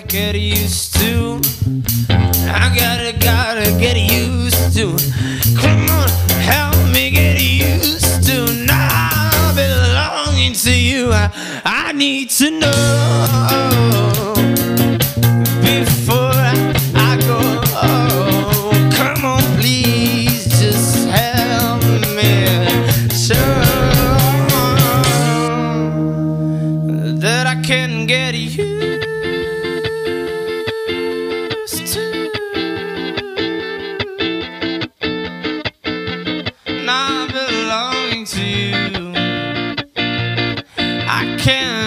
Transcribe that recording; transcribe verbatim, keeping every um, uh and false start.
get used to. I gotta, gotta get used to. Come on, help me get used to. Now belonging to you, I, I need to know before I, I go. Come on, please, just help me show that I can get used to. Not belonging to you, I can't